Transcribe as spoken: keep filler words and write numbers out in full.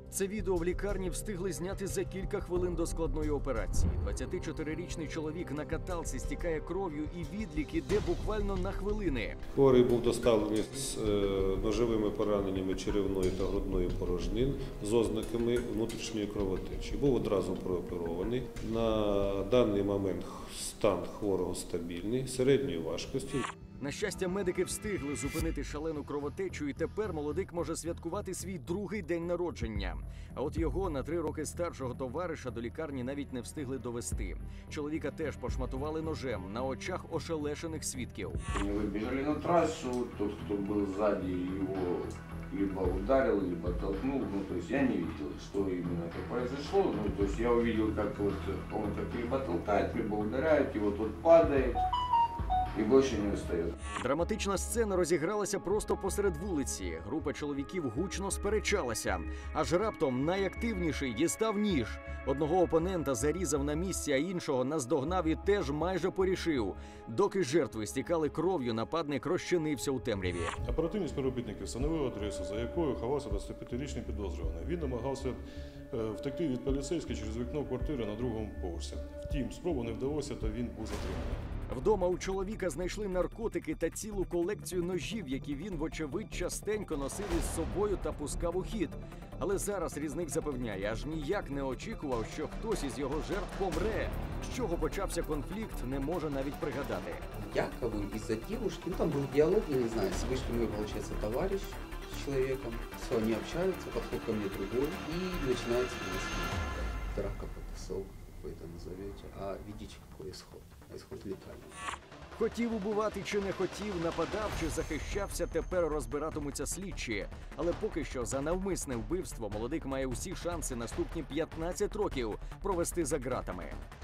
Це відео в лікарні встигли зняти за кілька хвилин до складної операції. двадцятичотирирічний чоловік на каталці стікає кров'ю і відлік іде буквально на хвилини. Хворий був доставлений з ножовими пораненнями черевної та грудної порожнин з ознаками внутрішньої кровотечі. Був одразу прооперований. На даний момент стан хворого стабільний, середньої важкості. На щастя, медики встигли зупинити шалену кровотечу, і тепер молодик може святкувати свій другий день народження. А от його на три роки старшого товариша до лікарні навіть не встигли довести. Чоловіка теж пошматували ножем на очах ошелешених свідків. Они выбежали на трассу, тот, кто был сзади, его либо ударил, либо толкнул. Ну, то есть я не видел, что именно это произошло. Ну, то есть я увидел, как вот он как либо толкает, либо ударяет, и вот тот падает. І більше не встає. Драматична сцена розігралася просто посеред вулиці. Група чоловіків гучно сперечалася. Аж раптом найактивніший дістав ніж. Одного опонента зарізав на місці, а іншого наздогнав і теж майже порішив. Доки жертви стікали кров'ю, нападник розчинився у темряві. Оперативні співробітники встановили адресу, за якою ховався двадцятип'ятирічний підозрюваний. Він намагався втекти від поліцейських через вікно квартири на другому поверсі. Втім, спробу не вдалося, та він був затриманий. Вдома у чоловіка знайшли наркотики та цілу колекцію ножів, які він, вочевидь, частенько носив із собою та пускав у хід. Але зараз різник запевняє, аж ніяк не очікував, що хтось із його жертв помре. З чого почався конфлікт, не може навіть пригадати. Якобы из-за девушки, ну там был диалог, я не знаю, вышли мой, получается, товарищ с человеком, все, они общаются, подходит ко мне другой, и начинается драка, потасовка, какой-то назовете, а видите, какой исход, а исход летальный. Хотів убивати чи не хотів, нападав чи захищався, тепер розбиратимуться слідчі. Але поки що за навмисне вбивство молодик має усі шанси наступні п'ятнадцять років провести за ґратами.